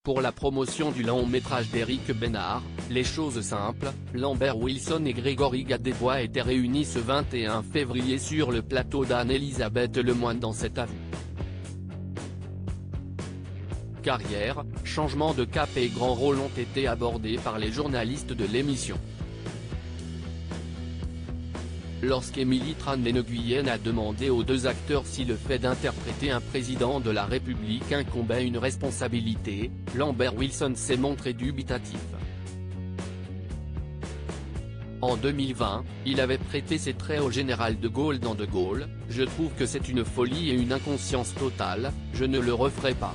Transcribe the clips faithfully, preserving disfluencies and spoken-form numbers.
Pour la promotion du long-métrage d'Éric Bénard, Les choses simples, Lambert Wilson et Grégory Gadebois étaient réunis ce vingt et un février sur le plateau d'Anne-Elisabeth Lemoine dans cet avis. Carrière, changement de cap et grand rôle ont été abordés par les journalistes de l'émission. Lorsqu'Émilie Tran-Nguyen a demandé aux deux acteurs si le fait d'interpréter un président de la République incombait une responsabilité, Lambert Wilson s'est montré dubitatif. En deux mille vingt, il avait prêté ses traits au général de Gaulle dans De Gaulle, « Je trouve que c'est une folie et une inconscience totale, je ne le referai pas.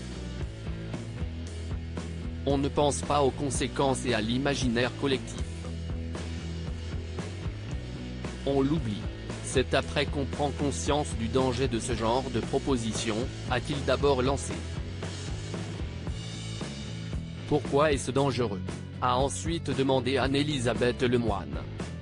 On ne pense pas aux conséquences et à l'imaginaire collectif. On l'oublie. C'est après qu'on prend conscience du danger de ce genre de proposition, a-t-il d'abord lancé. Pourquoi est-ce dangereux ? A ensuite demandé Anne-Elisabeth Lemoine.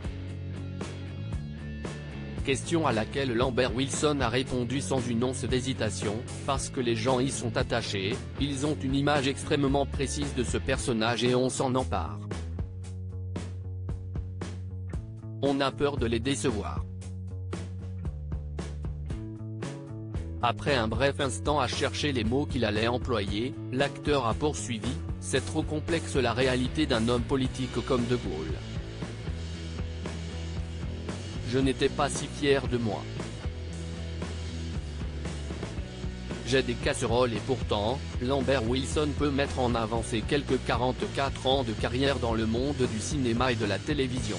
Question à laquelle Lambert Wilson a répondu sans une once d'hésitation, parce que les gens y sont attachés, ils ont une image extrêmement précise de ce personnage et on s'en empare. On a peur de les décevoir. Après un bref instant à chercher les mots qu'il allait employer, l'acteur a poursuivi, « C'est trop complexe la réalité d'un homme politique comme De Gaulle. Je n'étais pas si fier de moi. J'ai des casseroles et pourtant, Lambert Wilson peut mettre en avant ses quelques quarante-quatre ans de carrière dans le monde du cinéma et de la télévision.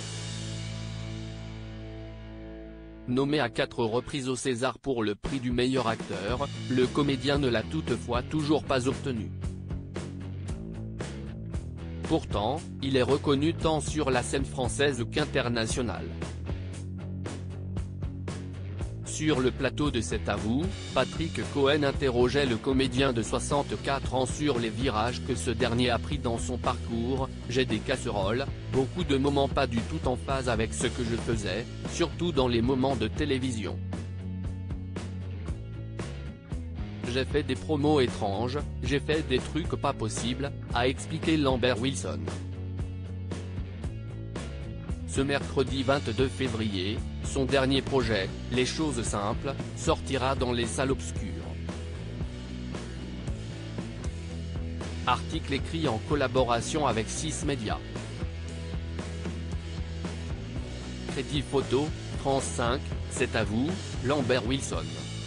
Nommé à quatre reprises au César pour le prix du meilleur acteur, le comédien ne l'a toutefois toujours pas obtenu. Pourtant, il est reconnu tant sur la scène française qu'internationale. Sur le plateau de cet avou, Patrick Cohen interrogeait le comédien de soixante-quatre ans sur les virages que ce dernier a pris dans son parcours. « J'ai des casseroles, beaucoup de moments pas du tout en phase avec ce que je faisais, surtout dans les moments de télévision. J'ai fait des promos étranges, j'ai fait des trucs pas possibles », a expliqué Lambert Wilson. Ce mercredi vingt-deux février, son dernier projet, Les choses simples, sortira dans les salles obscures. Article écrit en collaboration avec six médias. Crédit photo, France cinq, C'est à vous, Lambert Wilson.